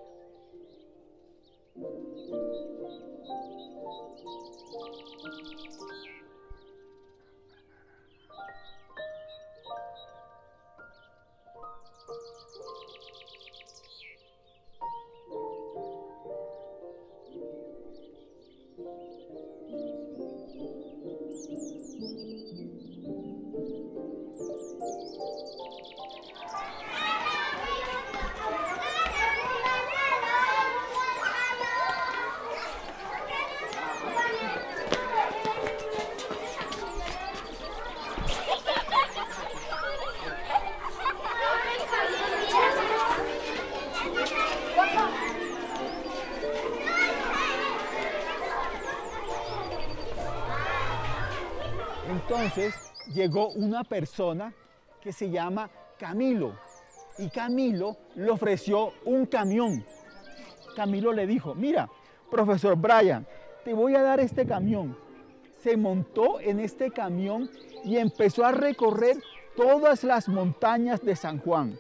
Entonces llegó una persona que se llama Camilo y Camilo le ofreció un camión. Camilo le dijo, mira, profesor Brian, te voy a dar este camión. Se montó en este camión y empezó a recorrer todas las montañas de San Juan.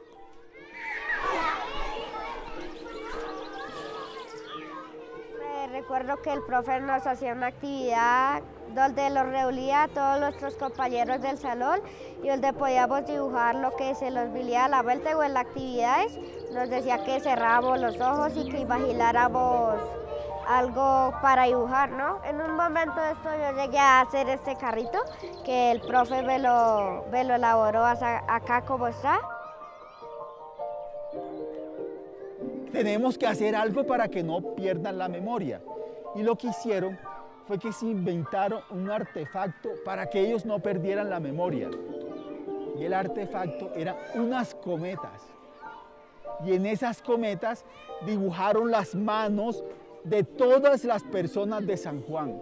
Recuerdo que el profe nos hacía una actividad donde los reunía a todos nuestros compañeros del salón y donde podíamos dibujar lo que se nos venía a la vuelta o en las actividades. Nos decía que cerráramos los ojos y que imagináramos algo para dibujar, ¿no? En un momento de esto yo llegué a hacer este carrito que el profe me lo elaboró hasta acá como está. Tenemos que hacer algo para que no pierdan la memoria. Y lo que hicieron fue que se inventaron un artefacto para que ellos no perdieran la memoria. Y el artefacto eran unas cometas. Y en esas cometas dibujaron las manos de todas las personas de San Juan.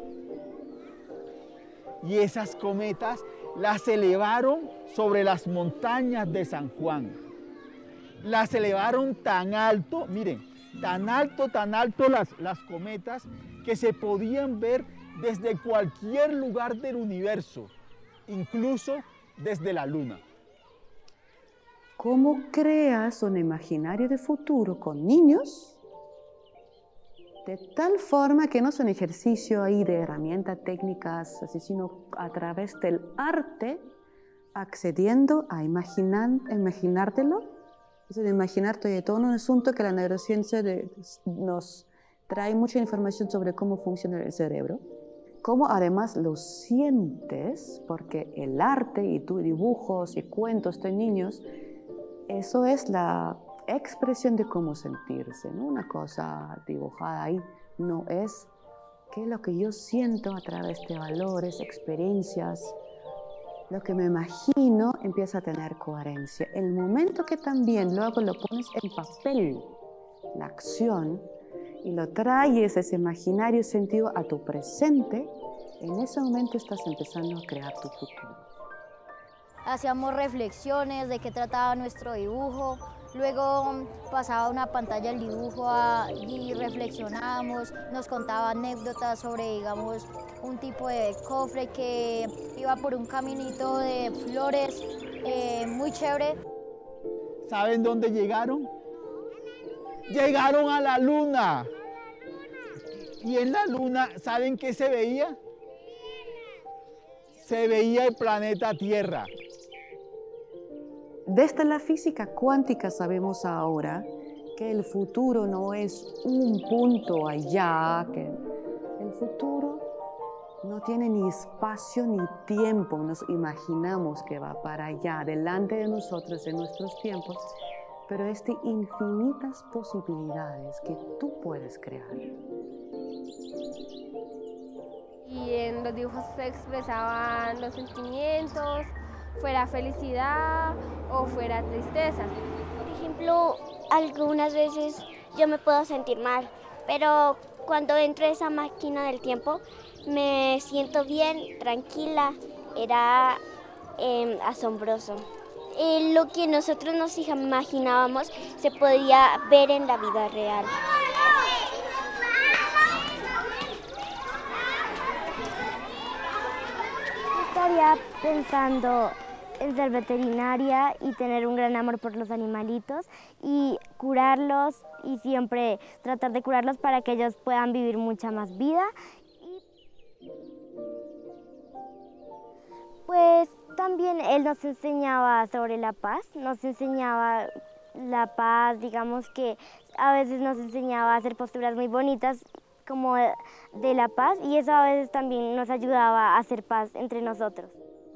Y esas cometas las elevaron sobre las montañas de San Juan. Las elevaron tan alto, miren, tan alto las cometas que se podían ver desde cualquier lugar del universo, incluso desde la luna. ¿Cómo creas un imaginario de futuro con niños? De tal forma que no es un ejercicio ahí de herramientas técnicas, así, sino a través del arte, accediendo a imaginártelo. Es de imaginar todo un asunto que la neurociencia nos trae mucha información sobre cómo funciona el cerebro, cómo además lo sientes, porque el arte y tus dibujos y cuentos de niños, eso es la expresión de cómo sentirse, ¿no? Una cosa dibujada ahí no es qué es lo que yo siento a través de valores, experiencias. Lo que me imagino empieza a tener coherencia. El momento que también luego lo pones en papel, la acción, y lo traes ese imaginario sentido a tu presente, en ese momento estás empezando a crear tu futuro. Hacíamos reflexiones de qué trataba nuestro dibujo, luego pasaba una pantalla el dibujo y reflexionábamos, nos contaba anécdotas sobre, digamos, un tipo de cofre que iba por un caminito de flores muy chévere. ¿Saben dónde llegaron? Llegaron a la luna. Y en la luna, ¿saben qué se veía? Se veía el planeta Tierra. Desde la física cuántica sabemos ahora que el futuro no es un punto allá, que el futuro no tiene ni espacio ni tiempo. Nos imaginamos que va para allá, delante de nosotros en nuestros tiempos, pero es de infinitas posibilidades que tú puedes crear. Y en los dibujos se expresaban los sentimientos, fuera felicidad o fuera tristeza. Por ejemplo, algunas veces yo me puedo sentir mal, pero cuando entro a esa máquina del tiempo me siento bien, tranquila, era asombroso. Lo que nosotros nos imaginábamos se podía ver en la vida real. Estaría pensando en ser veterinaria y tener un gran amor por los animalitos y curarlos y siempre tratar de curarlos para que ellos puedan vivir mucha más vida. Pues también él nos enseñaba sobre la paz, nos enseñaba la paz, digamos que a veces nos enseñaba a hacer posturas muy bonitas como de la paz y eso a veces también nos ayudaba a hacer paz entre nosotros.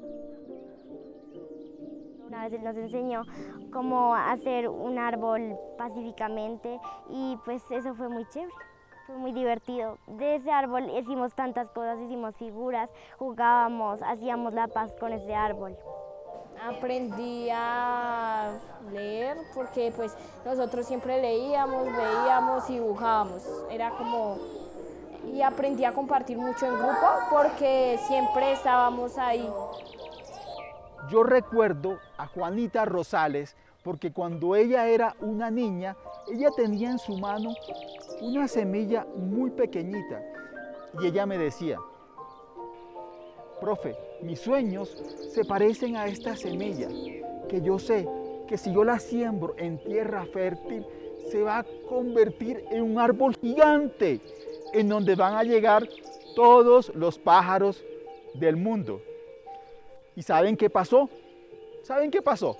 Una vez él nos enseñó cómo hacer un árbol pacíficamente y pues eso fue muy chévere. Fue muy divertido. De ese árbol hicimos tantas cosas, hicimos figuras, jugábamos, hacíamos la paz con ese árbol. Aprendí a leer porque pues nosotros siempre leíamos, veíamos y dibujábamos. Era como... Y aprendí a compartir mucho en grupo porque siempre estábamos ahí. Yo recuerdo a Juanita Rosales porque cuando ella era una niña, ella tenía en su mano una semilla muy pequeñita y ella me decía: profe, mis sueños se parecen a esta semilla, que yo sé que si yo la siembro en tierra fértil, se va a convertir en un árbol gigante, en donde van a llegar todos los pájaros del mundo. ¿Y saben qué pasó? ¿Saben qué pasó?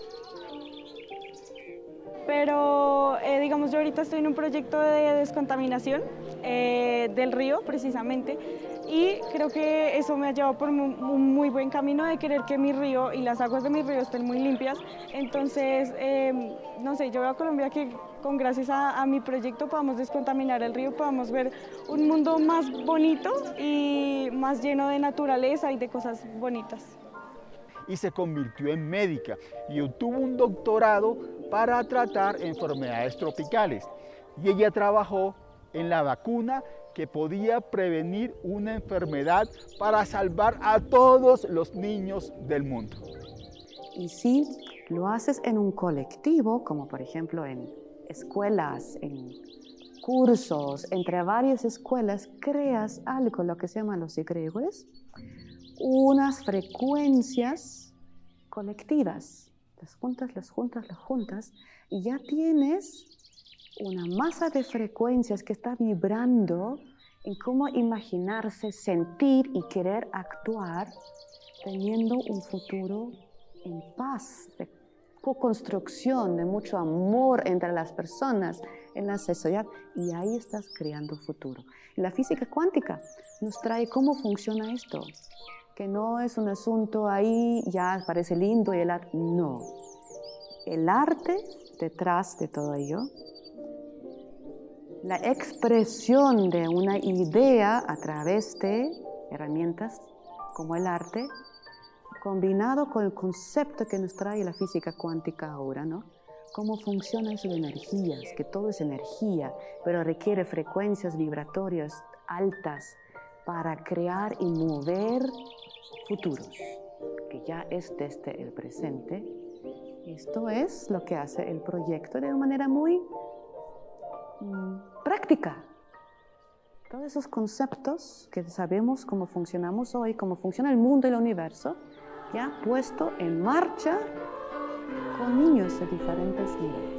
Pero digamos, yo ahorita estoy en un proyecto de descontaminación del río precisamente y creo que eso me ha llevado por un muy buen camino de querer que mi río y las aguas de mi río estén muy limpias. Entonces, no sé, yo veo a Colombia que gracias a mi proyecto podamos descontaminar el río, podamos ver un mundo más bonito y más lleno de naturaleza y de cosas bonitas. Y se convirtió en médica y obtuvo un doctorado para tratar enfermedades tropicales. Y ella trabajó en la vacuna que podía prevenir una enfermedad para salvar a todos los niños del mundo. Y si lo haces en un colectivo, como por ejemplo en escuelas, en cursos, entre varias escuelas, creas algo, lo que se llama los egregores, unas frecuencias colectivas, las juntas, y ya tienes una masa de frecuencias que está vibrando en cómo imaginarse, sentir y querer actuar teniendo un futuro en paz, de co-construcción, de mucho amor entre las personas, en la sociedad, y ahí estás creando futuro. Y la física cuántica nos trae cómo funciona esto, que no es un asunto ahí, ya parece lindo y el arte, no. El arte detrás de todo ello, la expresión de una idea a través de herramientas como el arte, combinado con el concepto que nos trae la física cuántica ahora, ¿no? Cómo funciona eso de energías, que todo es energía, pero requiere frecuencias vibratorias altas para crear y mover futuros, que ya es desde el presente. Esto es lo que hace el proyecto de una manera muy práctica. Todos esos conceptos que sabemos cómo funcionamos hoy, cómo funciona el mundo y el universo, ya puesto en marcha con niños de diferentes niveles.